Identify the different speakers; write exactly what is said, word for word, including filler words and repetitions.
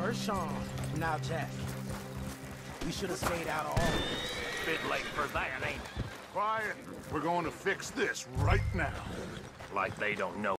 Speaker 1: First Sean, now Jack. We should have stayed out of all this.
Speaker 2: Bit late for that, ain't it?
Speaker 3: Quiet. We're going to fix this right now.
Speaker 2: Like they don't know